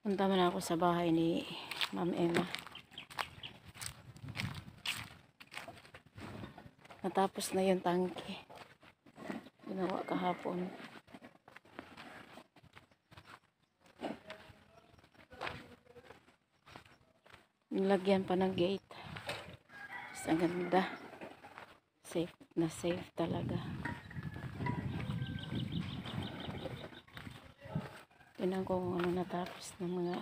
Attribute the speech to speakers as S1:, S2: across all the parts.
S1: Punta man ako sa bahay ni Ma'am Emma. Natapos na yung tangke. Ginawa kahapon. Nilagyan pa ng gate. Mas ang ganda. Safe na safe talaga. Tingnan ko kung ano natapos ng mga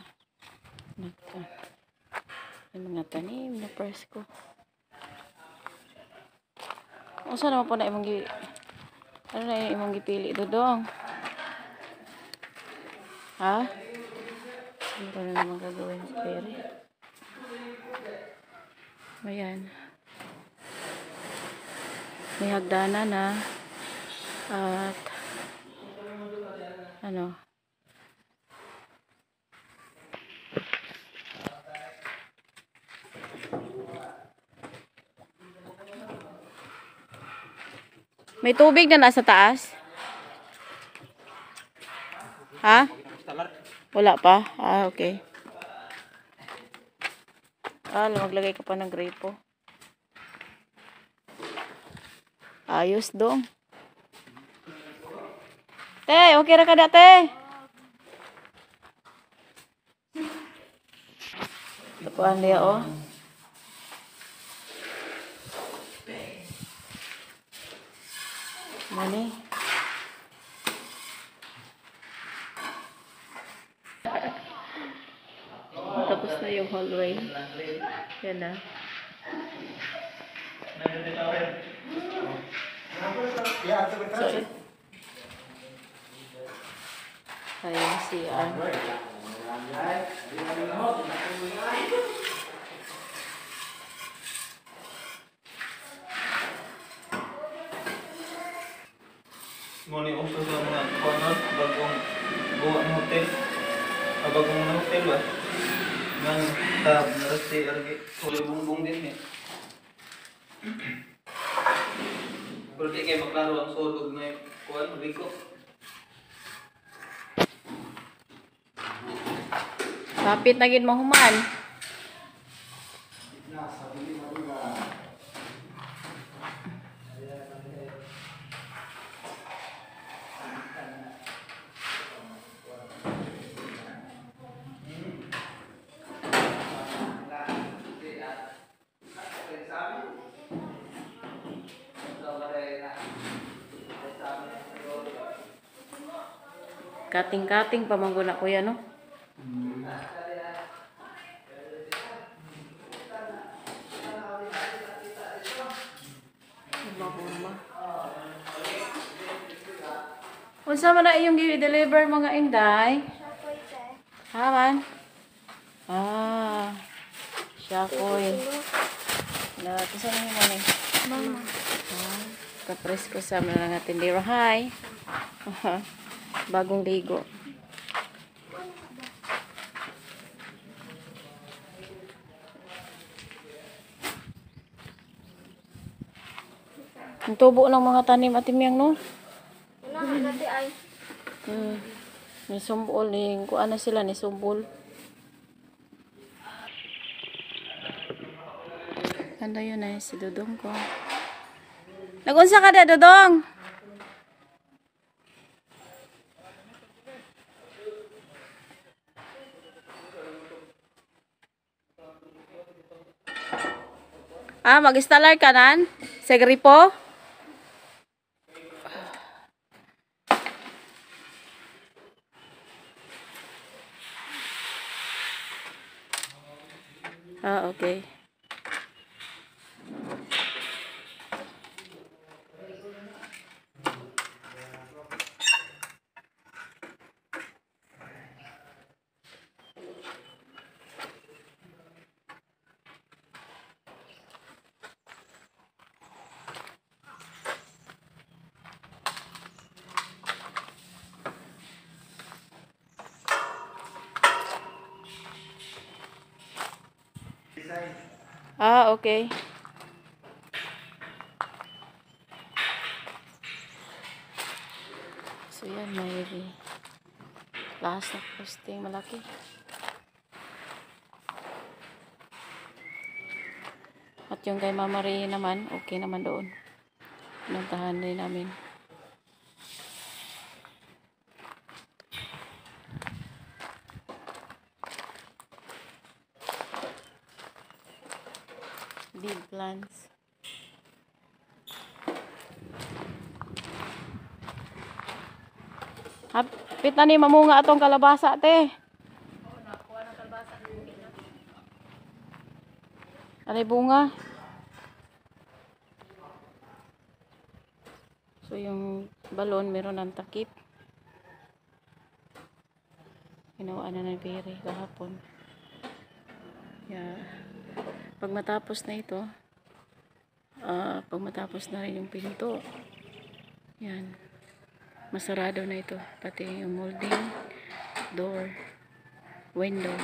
S1: yung mga tanim na presko. O saan naman po na imong ano na yung imong gipili dodong? Ha? Ano ko na naman gagawin sa pere? Ayan. May hagdanan na. At ano? May tubig na nasa taas? Ha? Wala pa? Ah, okay. Maglagay ka pa ng grapo. Ayos dong. Te, okay ra ka dati? Tapuan niya, oh. Mani. Tapos na yung hallway. Yan na. So, ayun si
S2: Muni uso sa mga kuwanon, bagong buwa ng hotel. Bagong mga hotel ba? Nang tab, narasti, argi. Kulay bumbong din eh. Pero di kayo maklaro ang solog na yung kuwan, riko.
S1: kapit na gid mahuman. Kating-kating pa man guna kuya, no? Unsa man na iyong gi-deliver mga inday? Ha man? Ah. Shakoy. Na kisa na yung mani. Mama. Kapresko sa mga tindero. Hi. Bagong ligo. Ang tubo ng mga tanim at timyang, no?
S3: Wala dati ay.
S1: Ni sumbol ning kuan na sila ni sumbol. Kanda yun ay si Dodong ko. Nagunsa ka da, Dodong? Mag-installer ka nan? Sa gripo? Okay. Okay. So yan, may last na posting malaki. At yung kay Mama Ray naman, okay naman doon. Pinuntahan din namin. Big plants. Hapit na ni mamunga atong kalabasa, te. Anay bunga. So yung balon meron ng takip. Ginawa na ng pere kahapon. Yeah. Pag matapos na ito, pag matapos na rin yung pinto, yan, masarado na ito. Pati yung molding, door, window.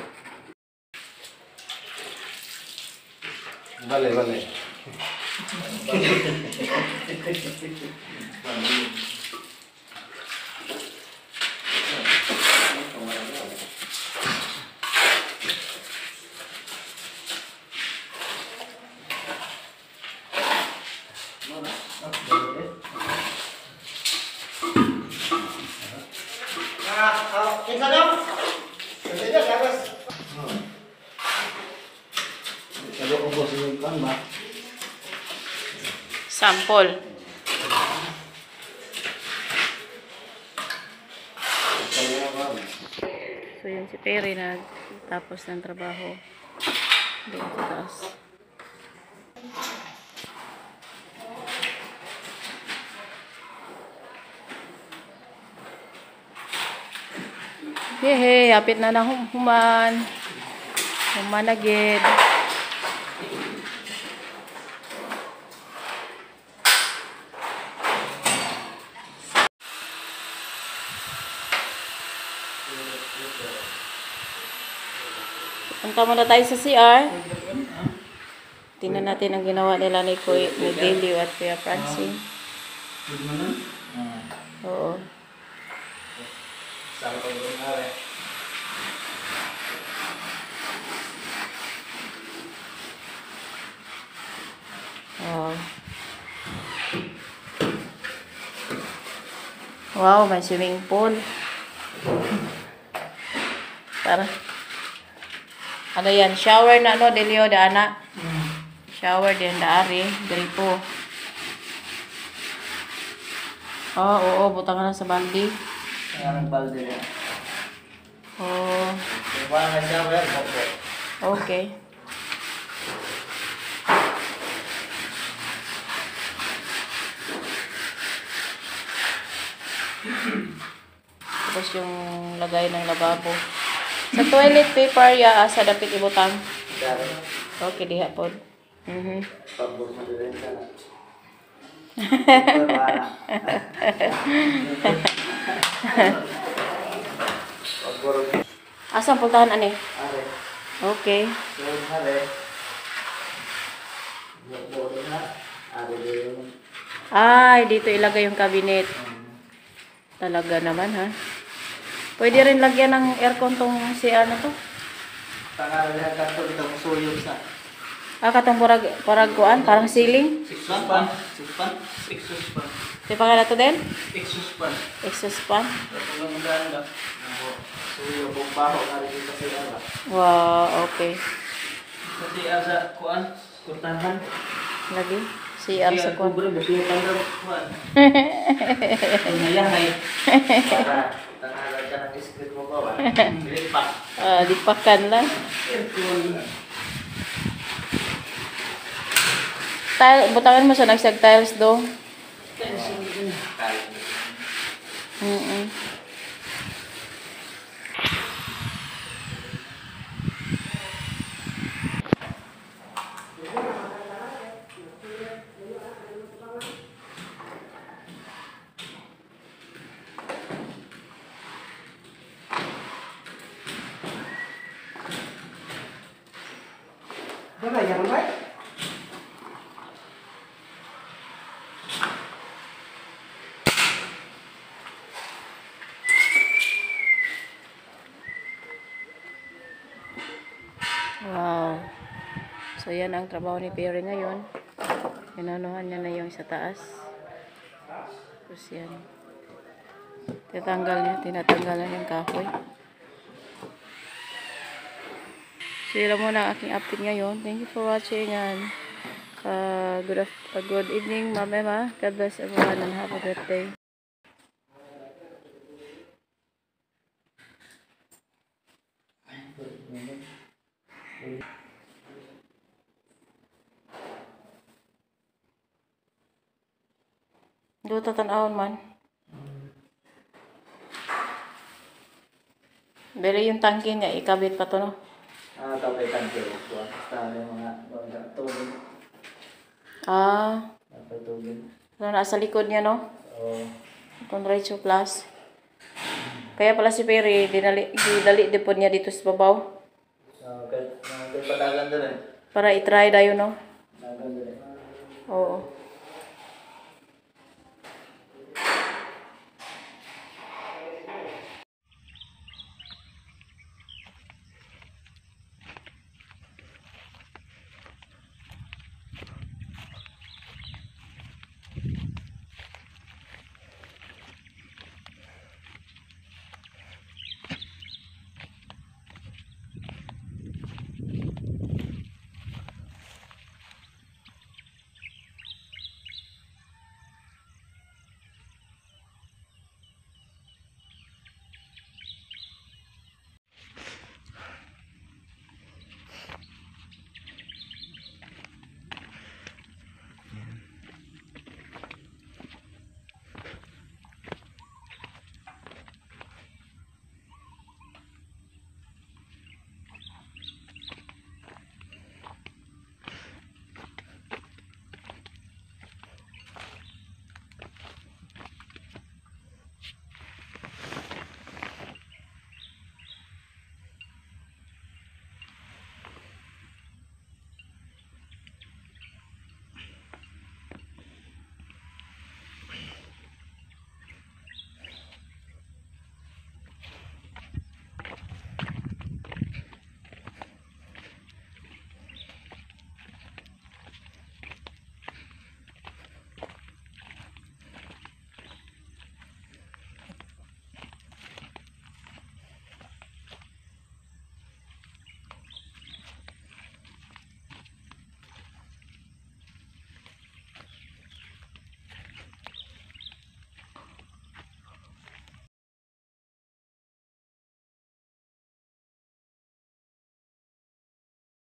S4: Vale, vale.
S1: Sample. So yun si Perry tapos ng trabaho. Doon sa taas. Hehe, hapit na human. Human agad. Punta muna tayo sa CR. Tingnan natin ang ginawa nila ni Delio at Kuya Francine.
S2: Good mo na?
S1: Oo.
S4: Saan ka doon nga rin?
S1: Wow. Wow, may swimming pool. Para. Ano yan? Shower na ano, Delio, ana. Shower din, daari. Gripo. Oo, butang ka na sa baldi.
S4: Kaya nagbalde rin.
S1: Oh,
S4: Kung wala na siya, wala po.
S1: okay. Tapos yung lagay ng lababo. Sa toilet paper, sa dapit ibutang.
S4: Dari.
S1: Okay, diha po.
S4: Pabor mo rin ka na. Wala. Pabor.
S1: Asang puntahan, ane?
S4: Are.
S1: Okay.
S4: So, are. Pabor na. Are din.
S1: Ay, dito ilagay yung cabinet. Talaga naman, ha? Pwede rin lagyan ng aircon tong CR na to.
S4: Tangaran niya kanto itong suyog sa.
S1: Katong parang kuan, parang ceiling.
S2: Sixpan?
S1: Di pa ka na to din?
S2: Exuspan.
S1: Exhaust fan.
S2: Ito lang ang ganda.
S4: Suyog kung baho na rin dito sa ara.
S1: Wow, okay.
S2: Kasi asa kuan, kurtahan.
S1: Lagi. CR sa kuan.
S2: Kubre, basiya tanggap kuan. Ngayahay.
S4: Para tangaran ka ng discreet mo ba?
S2: Lipak.
S1: Dipakan lang. Butangan mo sa nagsag tiles do.
S4: Wala yan ba?
S1: Wow. So So, yan ang trabaho ni Perry ngayon. Inanuhan niya na yung sa taas. Tapos yan. Tinatanggal na yung kahoy. So, yun muna ang aking update ngayon. Thank you for watching and good evening, Ma'am Emma. God bless everyone and have a good day. Duto tanawon man. Pero yung tangke niya, ikabit pa to, no?
S4: Kapitan ko. Basta yung mga tubig.
S1: Ah,
S4: Dapat tubig.
S1: ano nasa likod niya, no?
S4: Oo.
S1: Itong Rachel Plus. Kaya pala si Perry, didali din po niya dito sa babaw.
S4: Kahit padagan doon eh.
S1: Para itry dayo, no?
S4: Dagan doon eh.
S1: Oo.